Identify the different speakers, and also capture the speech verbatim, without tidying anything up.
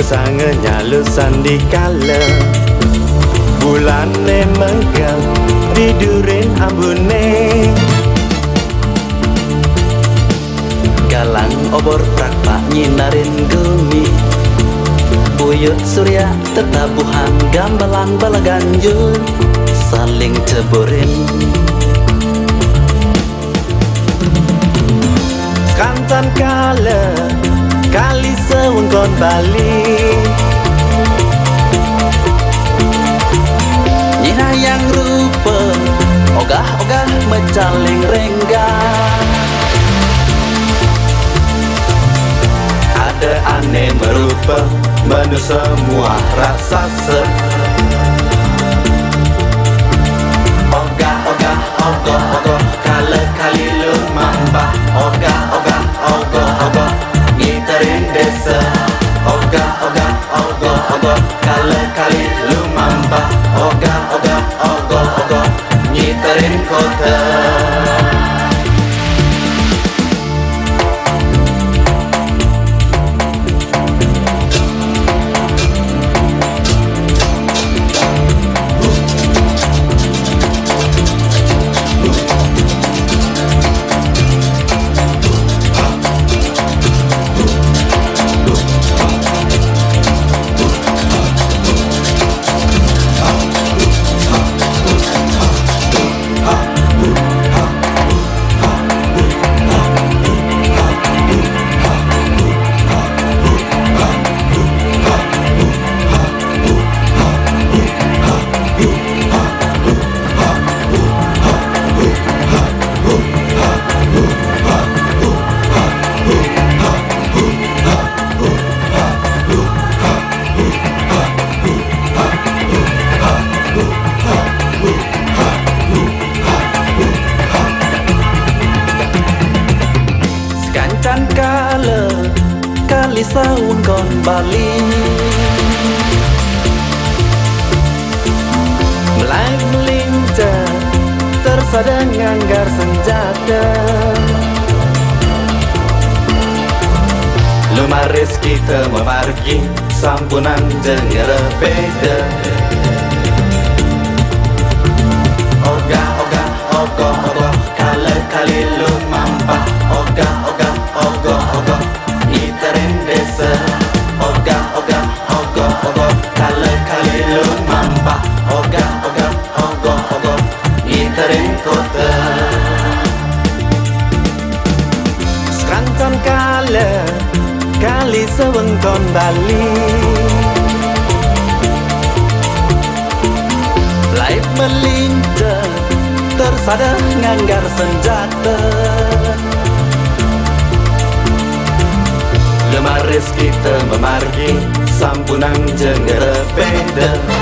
Speaker 1: sangenya lusan di kala bulane mengkel tidurin ambune galang obor prakpak nyinarin gumi buyut surya tetabuhan gambalan balaganjur saling ceburin kantan kala kali sewengkon Bali nyina yang rupa ogah-ogah mecaling renggang ada aneh merupa menu semua raksasa ogah-ogah ogoh-ogoh kala kali lumambah ogah-ogah ogoh-ogoh ngiterin desa ogah-ogah ogoh-ogoh kala kali lumambah ogah-ogah ogoh-ogoh ngiterin kota kancan kala kali sewengkon Bali melai melincar tersadang nganggar senjata lumaris kita memargi sampunan jengera beda ogah-ogah ogoh-ogoh kala kali lumambah ogah-ogah ogoh-ogoh ngiterin desa ogah-ogah ogoh-ogoh kala kali lumambah ogah-ogah ogoh-ogoh ngiterin kota sekancan kala kali sewengkon Bali laip melincar tersadang nganggar senjata lemaris kita memargi sampunan jengera beda